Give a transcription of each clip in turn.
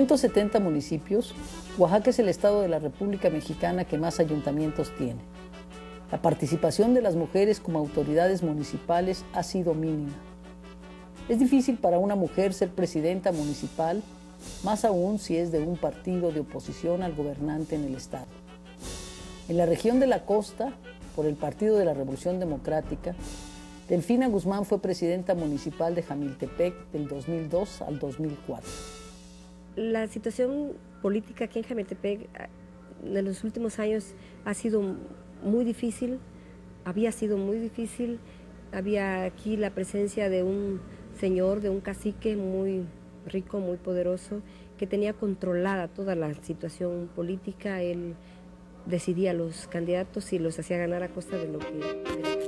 170 municipios, Oaxaca es el estado de la República Mexicana que más ayuntamientos tiene. La participación de las mujeres como autoridades municipales ha sido mínima. Es difícil para una mujer ser presidenta municipal, más aún si es de un partido de oposición al gobernante en el estado. En la región de la costa, por el Partido de la Revolución Democrática, Delfina Guzmán fue presidenta municipal de Jamiltepec del 2002 al 2004. La situación política aquí en Jamiltepec en los últimos años ha sido muy difícil, había sido muy difícil. Había aquí la presencia de un señor, de un cacique muy rico, muy poderoso, que tenía controlada toda la situación política. Él decidía los candidatos y los hacía ganar a costa de lo que...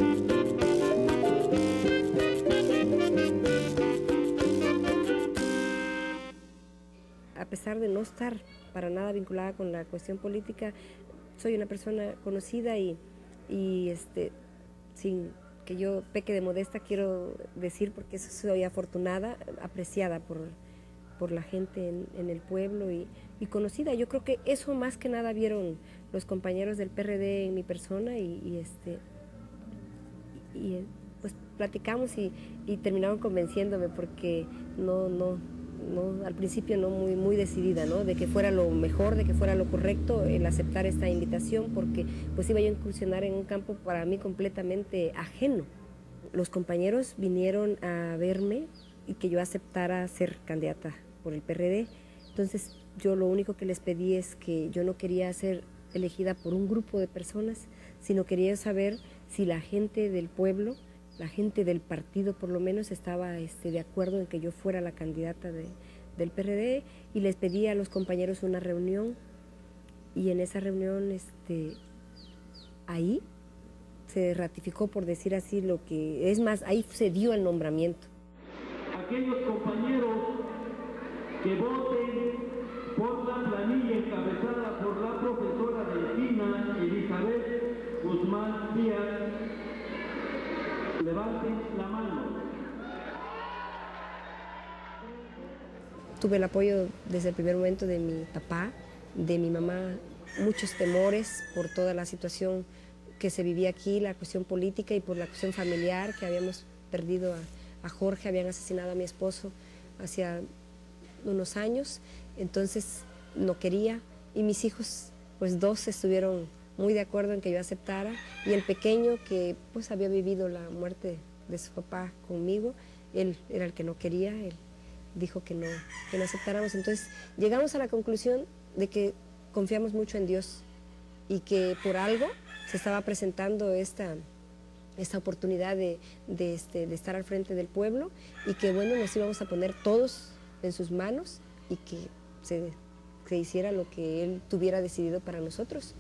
A pesar de no estar para nada vinculada con la cuestión política, soy una persona conocida y sin que yo peque de modesta, quiero decir, porque soy afortunada, apreciada por la gente en el pueblo y conocida. Yo creo que eso más que nada vieron los compañeros del PRD en mi persona pues platicamos y terminaron convenciéndome, porque no, al principio no muy decidida, ¿no? De que fuera lo mejor, de que fuera lo correcto el aceptar esta invitación, porque pues iba yo a incursionar en un campo para mí completamente ajeno. Los compañeros vinieron a verme y que yo aceptara ser candidata por el PRD. Entonces yo lo único que les pedí es que yo no quería ser elegida por un grupo de personas, sino quería saber si la gente del pueblo, la gente del partido por lo menos, estaba de acuerdo en que yo fuera la candidata del PRD, y les pedí a los compañeros una reunión, y en esa reunión ahí se ratificó, por decir así, lo que es más, ahí se dio el nombramiento. Aquellos compañeros que voten por la planilla encabezada por la profesora Delfina Elizabeth Guzmán Díaz, levanten la mano. Tuve el apoyo desde el primer momento de mi papá, de mi mamá, muchos temores por toda la situación que se vivía aquí, la cuestión política y por la cuestión familiar, que habíamos perdido a Jorge, habían asesinado a mi esposo hacía unos años, entonces no quería, y mis hijos, pues dos, estuvieron muy de acuerdo en que yo aceptara, y el pequeño, que pues había vivido la muerte de su papá conmigo, él era el que no quería, él dijo que no aceptáramos. Entonces llegamos a la conclusión de que confiamos mucho en Dios y que por algo se estaba presentando esta oportunidad de estar al frente del pueblo, y que bueno, nos íbamos a poner todos en sus manos y que se hiciera lo que él tuviera decidido para nosotros.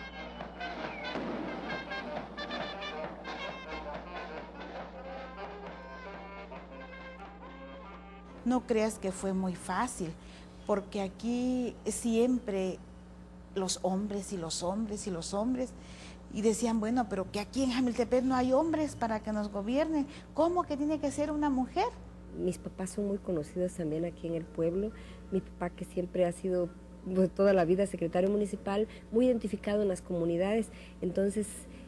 No creas que fue muy fácil, porque aquí siempre los hombres y los hombres y los hombres, y decían, bueno, pero que aquí en Jamiltepec no hay hombres para que nos gobiernen, ¿cómo que tiene que ser una mujer? Mis papás son muy conocidos también aquí en el pueblo. Mi papá, que siempre ha sido pues, toda la vida secretario municipal, muy identificado en las comunidades, entonces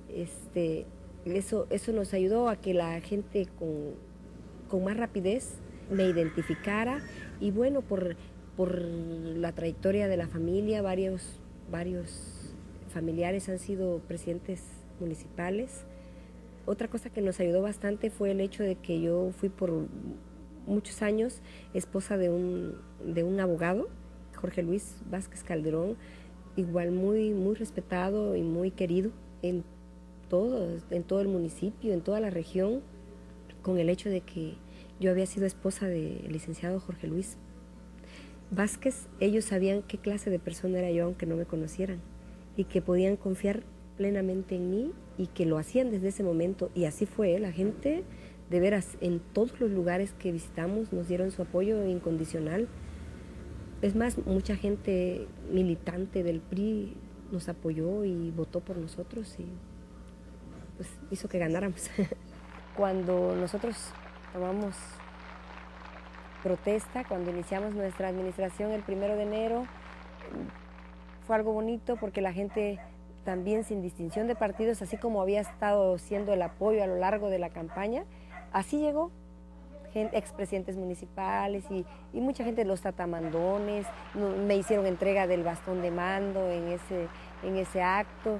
eso nos ayudó a que la gente con más rapidez me identificara, y bueno, por la trayectoria de la familia, varios familiares han sido presidentes municipales. Otra cosa que nos ayudó bastante fue el hecho de que yo fui por muchos años esposa de un abogado, Jorge Luis Vázquez Calderón, igual muy respetado y muy querido en todo el municipio, en toda la región, con el hecho de que yo había sido esposa del licenciado Jorge Luis Vázquez. Ellos sabían qué clase de persona era yo, aunque no me conocieran, y que podían confiar plenamente en mí, y que lo hacían desde ese momento, y así fue. La gente, de veras, en todos los lugares que visitamos nos dieron su apoyo incondicional. Es más, mucha gente militante del PRI nos apoyó y votó por nosotros, y pues hizo que ganáramos. Cuando nosotros tomamos protesta cuando iniciamos nuestra administración el 1 de enero. Fue algo bonito porque la gente también, sin distinción de partidos, así como había estado siendo el apoyo a lo largo de la campaña, así llegó expresidentes municipales y mucha gente de los tatamandones. Me hicieron entrega del bastón de mando en ese acto.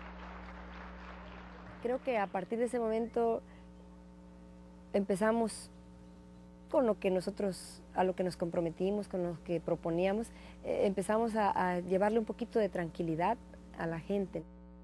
Creo que a partir de ese momento empezamos con lo que nosotros, a lo que nos comprometimos, con lo que proponíamos, empezamos a llevarle un poquito de tranquilidad a la gente.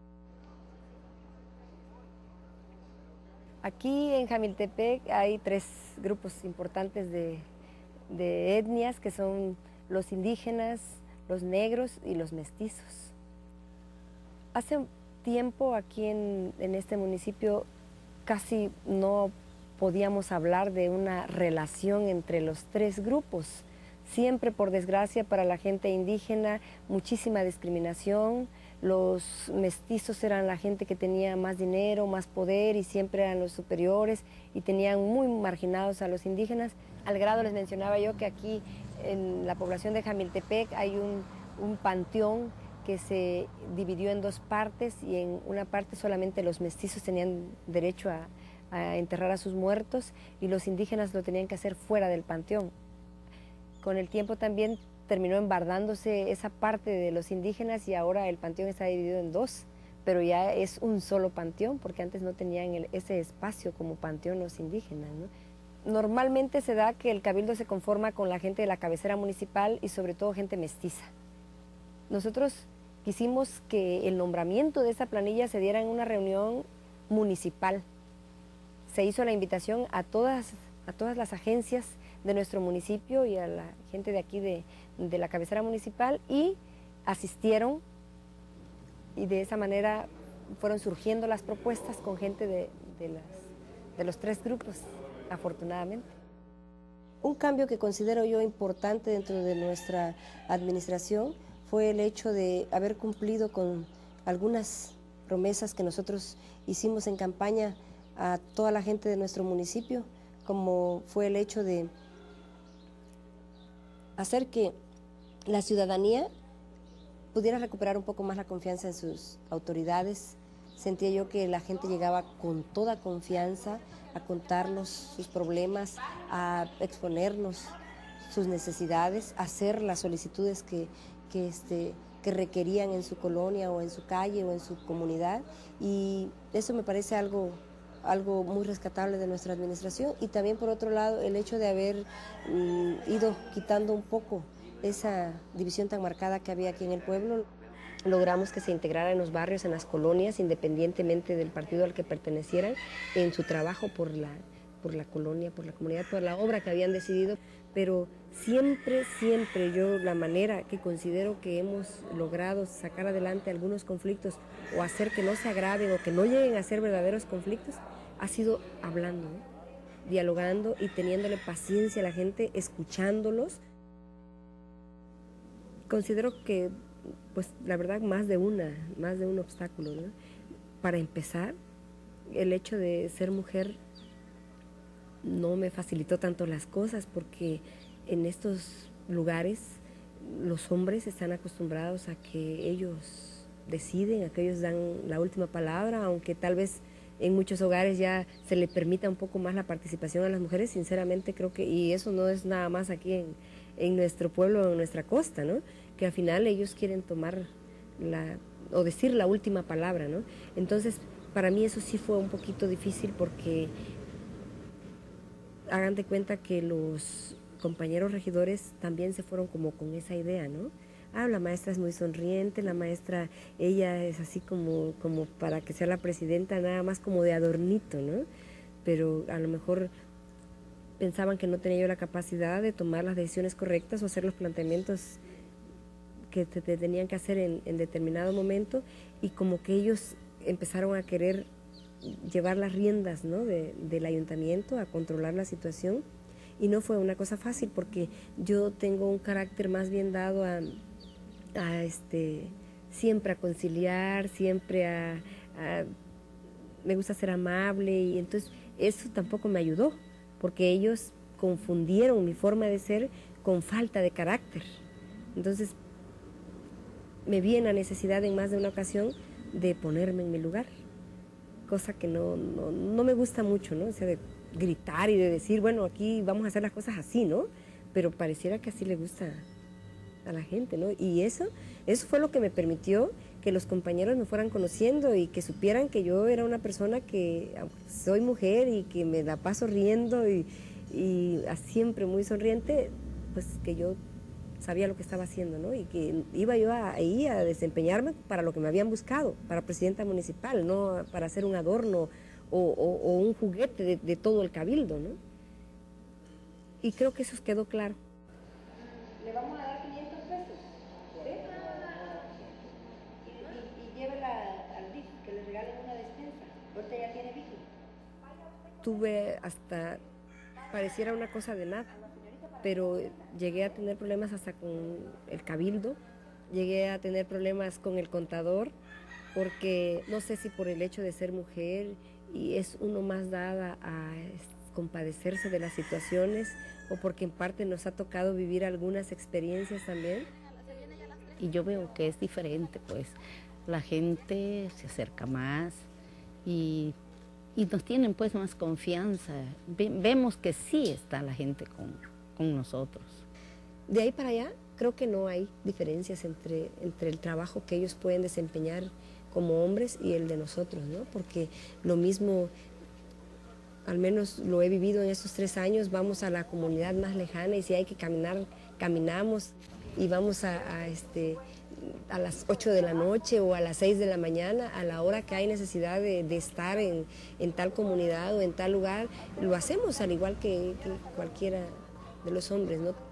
Aquí en Jamiltepec hay 3 grupos importantes de etnias, que son los indígenas, los negros y los mestizos. Hace tiempo aquí en este municipio casi no podíamos hablar de una relación entre los 3 grupos. Siempre, por desgracia, para la gente indígena, muchísima discriminación. Los mestizos eran la gente que tenía más dinero, más poder y siempre eran los superiores y tenían muy marginados a los indígenas. Al grado les mencionaba yo que aquí en la población de Jamiltepec hay un panteón que se dividió en 2 partes y en una parte solamente los mestizos tenían derecho a enterrar a sus muertos y los indígenas lo tenían que hacer fuera del panteón. Con el tiempo también terminó embardándose esa parte de los indígenas y ahora el panteón está dividido en 2, pero ya es un solo panteón porque antes no tenían ese espacio como panteón los indígenas, ¿no? Normalmente se da que el cabildo se conforma con la gente de la cabecera municipal y sobre todo gente mestiza. Nosotros quisimos que el nombramiento de esa planilla se diera en una reunión municipal. Se hizo la invitación a todas las agencias de nuestro municipio y a la gente de aquí de la cabecera municipal y asistieron y de esa manera fueron surgiendo las propuestas con gente de los 3 grupos, afortunadamente. Un cambio que considero yo importante dentro de nuestra administración fue el hecho de haber cumplido con algunas promesas que nosotros hicimos en campaña a toda la gente de nuestro municipio, como fue el hecho de hacer que la ciudadanía pudiera recuperar un poco más la confianza en sus autoridades. Sentía yo que la gente llegaba con toda confianza a contarnos sus problemas, a exponernos sus necesidades, a hacer las solicitudes que requerían en su colonia o en su calle o en su comunidad, y eso me parece algo muy rescatable de nuestra administración. Y también, por otro lado, el hecho de haber ido quitando un poco esa división tan marcada que había aquí en el pueblo. Logramos que se integrara en los barrios, en las colonias, independientemente del partido al que pertenecieran, en su trabajo por la colonia, por la comunidad, por la obra que habían decidido. Pero siempre yo, la manera que considero que hemos logrado sacar adelante algunos conflictos o hacer que no se agraven o que no lleguen a ser verdaderos conflictos, ha sido hablando, ¿no? Dialogando y teniéndole paciencia a la gente, escuchándolos. Considero que, pues la verdad, más de un obstáculo, ¿no? Para empezar, el hecho de ser mujer no me facilitó tanto las cosas, porque en estos lugares los hombres están acostumbrados a que ellos deciden, a que ellos dan la última palabra, aunque tal vez en muchos hogares ya se le permita un poco más la participación a las mujeres. Sinceramente creo que, y eso no es nada más aquí en nuestro pueblo, en nuestra costa, ¿no? Que al final ellos quieren tomar o decir la última palabra, ¿no? Entonces, para mí eso sí fue un poquito difícil, porque hagan de cuenta que los compañeros regidores también se fueron como con esa idea, ¿no? La maestra es muy sonriente, la maestra, ella es así como para que sea la presidenta, nada más como de adornito, ¿no? Pero a lo mejor pensaban que no tenía yo la capacidad de tomar las decisiones correctas o hacer los planteamientos que tenían que hacer en determinado momento, y como que ellos empezaron a querer llevar las riendas, ¿no? del ayuntamiento, a controlar la situación, y no fue una cosa fácil, porque yo tengo un carácter más bien dado a siempre a conciliar, siempre me gusta ser amable, y entonces eso tampoco me ayudó, porque ellos confundieron mi forma de ser con falta de carácter. Entonces me vi en la necesidad en más de una ocasión de ponerme en mi lugar, cosa que no me gusta mucho, ¿no? O sea, de gritar y de decir, bueno, aquí vamos a hacer las cosas así, ¿no? Pero pareciera que así le gusta a la gente, ¿no? Y eso fue lo que me permitió que los compañeros me fueran conociendo y que supieran que yo era una persona que soy mujer y que me la paso riendo y siempre muy sonriente, pues que yo sabía lo que estaba haciendo, ¿no? Y que iba yo ahí a desempeñarme para lo que me habían buscado, para presidenta municipal, no para hacer un adorno o un juguete de todo el cabildo, ¿no? Y creo que eso quedó claro. Le vamos a dar 500 pesos, ¿sí? Y llévela al DIF, que le regalen una despensa. Ahorita ya tiene bici. Tuve hasta, pareciera una cosa de nada, pero llegué a tener problemas hasta con el cabildo, llegué a tener problemas con el contador, porque no sé si por el hecho de ser mujer y es uno más dada a compadecerse de las situaciones o porque en parte nos ha tocado vivir algunas experiencias también. Y yo veo que es diferente, pues la gente se acerca más y nos tienen pues más confianza. Vemos que sí está la gente con nosotros. De ahí para allá creo que no hay diferencias entre el trabajo que ellos pueden desempeñar como hombres y el de nosotros, ¿no? Porque lo mismo, al menos lo he vivido en estos 3 años, vamos a la comunidad más lejana y si hay que caminar, caminamos y vamos a las 8 de la noche o a las 6 de la mañana, a la hora que hay necesidad de estar en tal comunidad o en tal lugar, lo hacemos al igual que cualquiera de los hombres, ¿no?